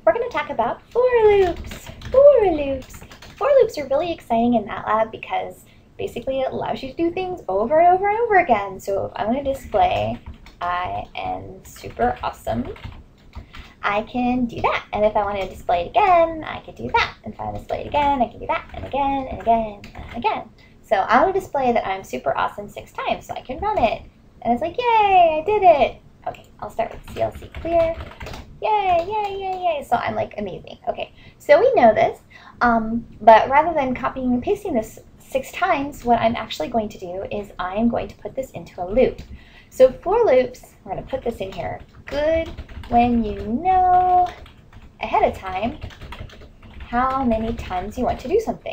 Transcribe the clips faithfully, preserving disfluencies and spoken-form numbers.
we're going to talk about for loops. For loops. For loops are really exciting in MATLAB because basically it allows you to do things over and over and over again. So if I want to display I am super awesome, I can do that. And if I want to display it again, I could do that. And if I want to display it again, I can do that, and again, and again, and again. So I want to display that I'm super awesome six times, so I can run it. And it's like, yay, I did it. Okay, I'll start with C L C clear. Yay, yay, yay, yay. So I'm like amazing. Okay, so we know this, um, but rather than copying and pasting this six times, what I'm actually going to do is I'm going to put this into a loop. So for loops, we're going to put this in here. Good when you know ahead of time how many times you want to do something.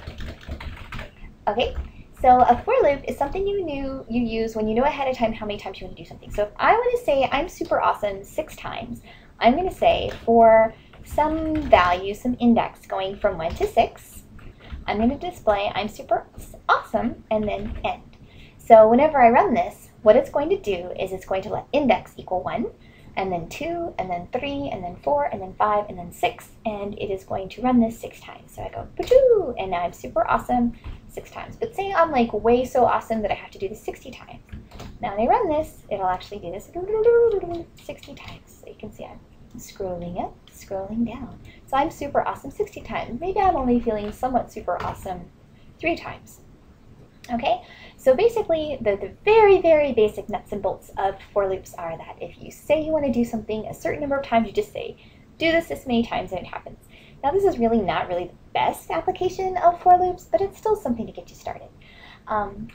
Okay, so a for loop is something you knew you use when you know ahead of time how many times you want to do something. So if I want to say I'm super awesome six times, I'm going to say for some value, some index going from one to six, I'm going to display I'm super awesome and then end. So whenever I run this, what it's going to do is it's going to let index equal one, and then two, and then three, and then four, and then five, and then six, and it is going to run this six times. So I go, pachoo, and now I'm super awesome six times. But say I'm like way so awesome that I have to do this sixty times. Now when I run this, it'll actually do this sixty times. So you can see I'm scrolling up, scrolling down. So I'm super awesome sixty times. Maybe I'm only feeling somewhat super awesome three times. Okay, so basically the, the very, very basic nuts and bolts of for loops are that if you say you want to do something a certain number of times, you just say, do this this many times and it happens. Now this is really not really the best application of for loops, but it's still something to get you started. Um,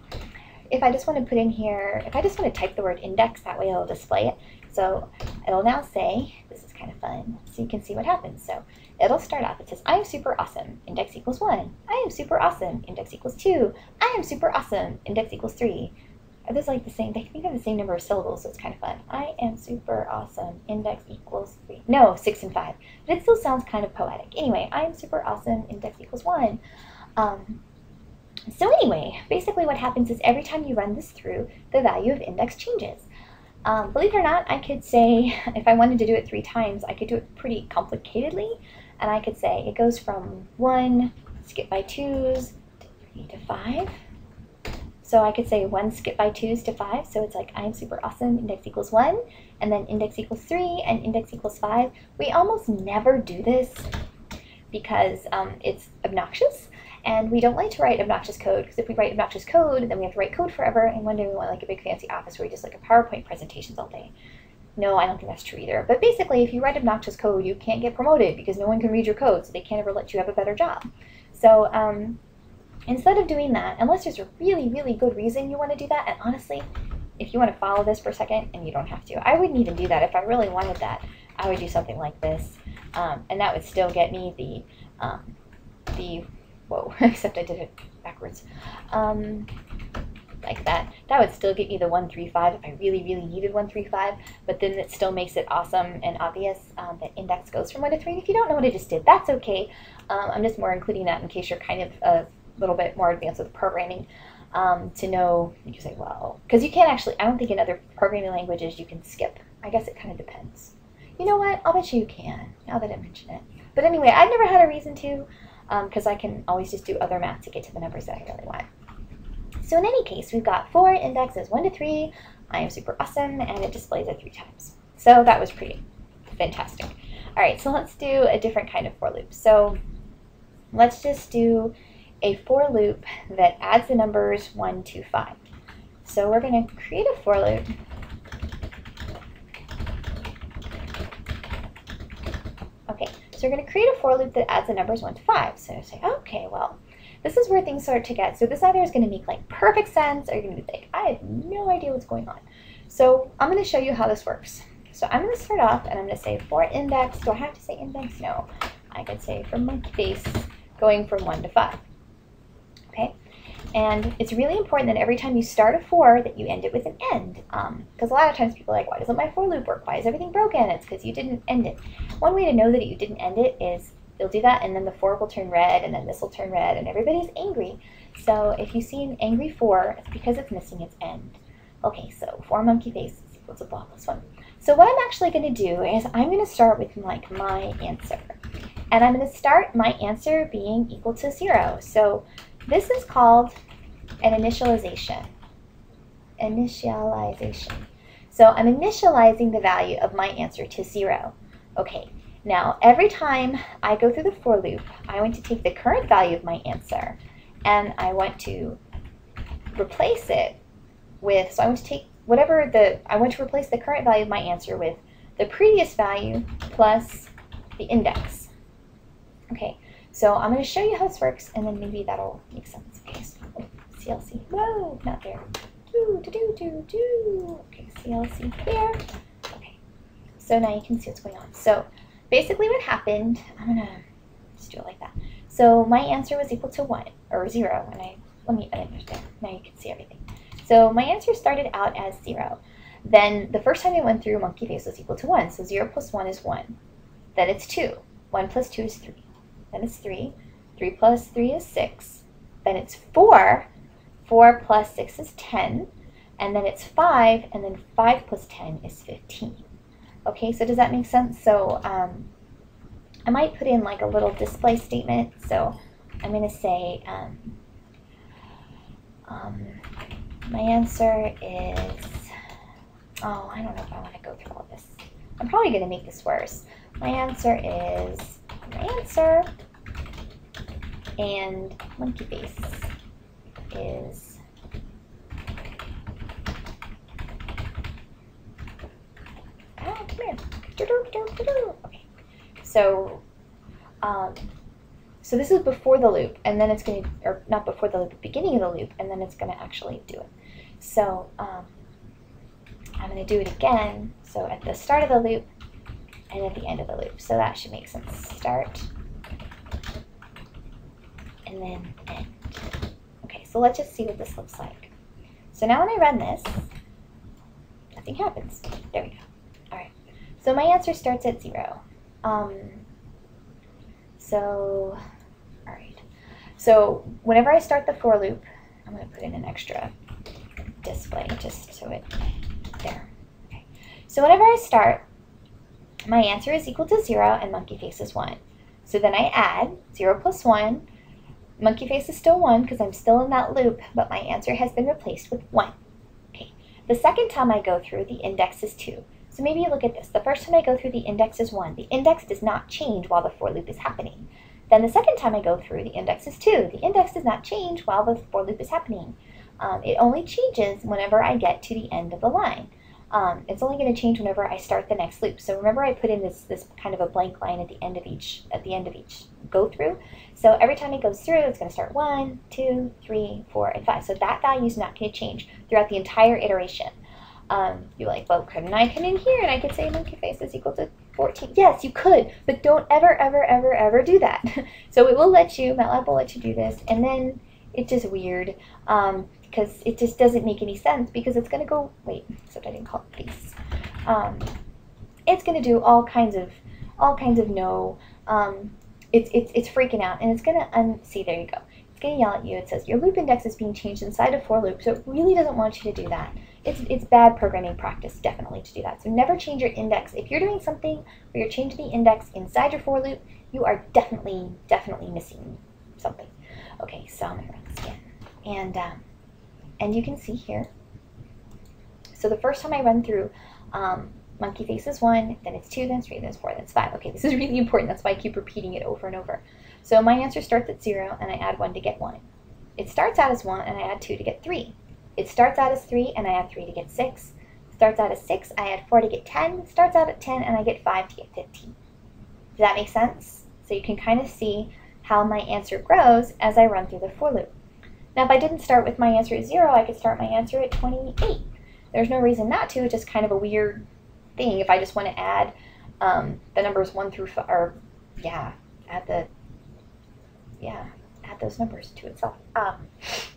if I just want to put in here, if I just want to type the word index, that way it'll display it. So it'll now say, this is kind of fun, so you can see what happens. So it'll start off, it says, I am super awesome, index equals one. I am super awesome, index equals two. I am super awesome, index equals three. There's like the same, they think of the same number of syllables, so it's kind of fun. I am super awesome, index equals three. No, six and five, but it still sounds kind of poetic. Anyway, I am super awesome, index equals one. Um, so anyway, basically what happens is every time you run this through, the value of index changes. Um, believe it or not, I could say, if I wanted to do it three times, I could do it pretty complicatedly, and I could say it goes from one, skip by twos, to three to five. So I could say one skip by twos to five, so it's like I'm super awesome, index equals one, and then index equals three, and index equals five. We almost never do this because um, it's obnoxious. And we don't like to write obnoxious code, because if we write obnoxious code, then we have to write code forever, and one day we want like a big fancy office where we just like a PowerPoint presentations all day. No, I don't think that's true either. But basically, if you write obnoxious code, you can't get promoted because no one can read your code, so they can't ever let you have a better job. So um, instead of doing that, unless there's a really, really good reason you want to do that, and honestly, if you want to follow this for a second, and you don't have to, I wouldn't even do that. If I really wanted that, I would do something like this, um, and that would still get me the, um, the whoa, except I did it backwards, um, like that. That would still get me the one three five if I really, really needed one three five, but then it still makes it awesome and obvious um, that index goes from one to three. And if you don't know what I just did, that's okay. Um, I'm just more including that in case you're kind of a little bit more advanced with programming, um, to know, you can say, well, because you can't actually, I don't think in other programming languages you can skip. I guess it kind of depends. You know what? I'll bet you you can, now that I mention it. But anyway, I've never had a reason to, because um, I can always just do other math to get to the numbers that I really want. So in any case, we've got for indexes one to three, I am super awesome, and it displays it three times. So that was pretty fantastic. All right, so let's do a different kind of for loop. So let's just do a for loop that adds the numbers one to five. So we're going to create a for loop. Okay, so we're going to create a for loop that adds the numbers one to five. So say, okay, well, this is where things start to get, so this either is going to make like perfect sense, or you're going to be like, I have no idea what's going on. So I'm going to show you how this works. So I'm going to start off, and I'm going to say for index, do I have to say index? No. I could say for monkey face, going from one to five. Okay? And it's really important that every time you start a for, that you end it with an end. Because um, a lot of times people are like, why doesn't my for loop work? Why is everything broken? It's because you didn't end it. One way to know that you didn't end it is you'll do that, and then the for will turn red, and then this will turn red, and everybody's angry. So if you see an angry for, it's because it's missing its end. Okay, so for monkey face is equal to blah plus one. So what I'm actually going to do is I'm going to start with like my answer. And I'm going to start my answer being equal to zero. So this is called an initialization. Initialization. So I'm initializing the value of my answer to zero. Okay, now every time I go through the for loop, I want to take the current value of my answer and I want to replace it with, so I want to take whatever the, I want to replace the current value of my answer with the previous value plus the index. Okay, so I'm going to show you how this works and then maybe that'll make sense. Okay, so C L C, whoa, not there. Do, do, do, do, do. Okay, C L C here. Okay, so now you can see what's going on. So basically what happened, I'm going to just do it like that. So my answer was equal to one, or zero, and I, let me edit it there. Now you can see everything. So my answer started out as zero. Then the first time I went through, monkey face was equal to one. So zero plus one is one. Then it's two. one plus two is three. Then it's three. three plus three is six. Then it's four. four plus six is ten. And then it's five. And then five plus ten is fifteen. Okay, so does that make sense? So um, I might put in like a little display statement. So I'm going to say, um, um, my answer is, oh, I don't know if I want to go through all this. I'm probably going to make this worse. My answer is, my answer, and monkey face is, ah, come here. Okay, so, um, so this is before the loop, and then it's going to, or not before the loop, the beginning of the loop, and then it's going to actually do it. So um, I'm going to do it again. So at the start of the loop and at the end of the loop. So that should make sense. Start and then end. Okay, so let's just see what this looks like. So now when I run this, nothing happens. There we go. All right. So my answer starts at zero. Um, so, all right. So whenever I start the for loop, I'm going to put in an extra display just so it, there. Okay. So whenever I start, my answer is equal to zero and monkey face is one. So then I add zero plus one. Monkey face is still one because I'm still in that loop, but my answer has been replaced with one. Okay. The second time I go through, the index is two. So maybe you look at this. The first time I go through, the index is one. The index does not change while the for loop is happening. Then the second time I go through, the index is two. The index does not change while the for loop is happening. Um, it only changes whenever I get to the end of the line. Um, it's only going to change whenever I start the next loop. So remember I put in this this kind of a blank line at the end of each at the end of each go through. So every time it goes through, it's going to start one, two, three, four, and five. So that value is not going to change throughout the entire iteration. Um, you're like, well, couldn't I come in here and I could say monkey face is equal to fourteen? Yes, you could, but don't ever, ever, ever, ever do that. So it will let you, MATLAB will let you do this, and then it's just weird um, because it just doesn't make any sense because it's going to go, wait, except I didn't call it face. Um, it's going to do all kinds of, all kinds of no, um, it's, it's, it's freaking out, and it's going to, un see, there you go. It's going to yell at you. It says, your loop index is being changed inside a for loop, so it really doesn't want you to do that. It's, it's bad programming practice, definitely, to do that. So never change your index. If you're doing something where you're changing the index inside your for loop, you are definitely, definitely missing something. Okay, so I'm going to run this again. And, um, and you can see here. So the first time I run through, um, monkey face is one, then it's two, then it's three, then it's four, then it's five. Okay, this is really important. That's why I keep repeating it over and over. So my answer starts at zero, and I add one to get one. It starts out as one, and I add two to get three. It starts out as three, and I add three to get six. It starts out as six, I add four to get ten. It starts out at ten, and I get five to get fifteen. Does that make sense? So you can kind of see how my answer grows as I run through the for loop. Now, if I didn't start with my answer at zero, I could start my answer at twenty-eight. There's no reason not to. It's just kind of a weird thing. If I just want to add um, the numbers one through five, or yeah, add the yeah, add those numbers to itself. Um,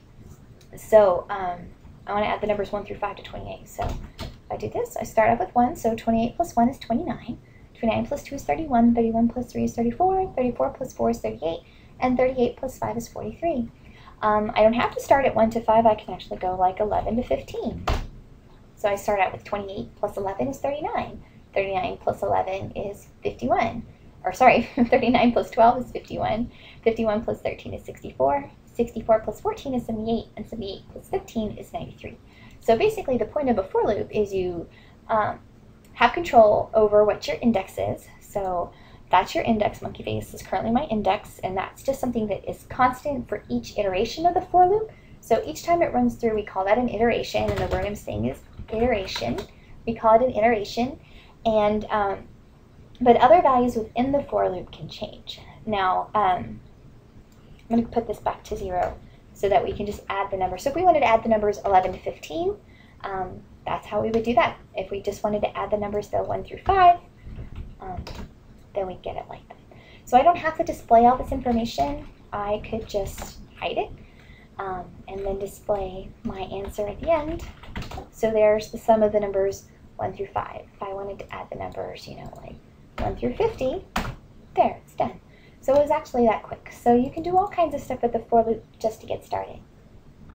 so um, I want to add the numbers one through five to twenty-eight. So if I do this, I start off with one. So twenty-eight plus one is twenty-nine. twenty-nine plus two is thirty-one. thirty-one plus three is thirty-four. thirty-four plus four is thirty-eight. And thirty-eight plus five is forty-three. Um, I don't have to start at one to five. I can actually go like eleven to fifteen. So I start out with twenty-eight plus eleven is thirty-nine. thirty-nine plus eleven is fifty-one. Or sorry, thirty-nine plus twelve is fifty-one. fifty-one plus thirteen is sixty-four. sixty-four plus fourteen is seventy-eight. And seventy-eight plus fifteen is ninety-three. So basically the point of a for loop is you um, have control over what your index is. So that's your index, monkey face is currently my index, and that's just something that is constant for each iteration of the for loop. So each time it runs through, we call that an iteration, and the word I'm saying is iteration. We call it an iteration, and um, but other values within the for loop can change. Now, um, I'm going to put this back to zero so that we can just add the numbers. So if we wanted to add the numbers eleven to fifteen, um, that's how we would do that. If we just wanted to add the numbers though one through five, um, then we'd get it like that. So I don't have to display all this information. I could just hide it um, and then display my answer at the end. So there's the sum of the numbers one through five. If I wanted to add the numbers, you know, like one through fifty, there, it's done. So it was actually that quick. So you can do all kinds of stuff with the for loop just to get started.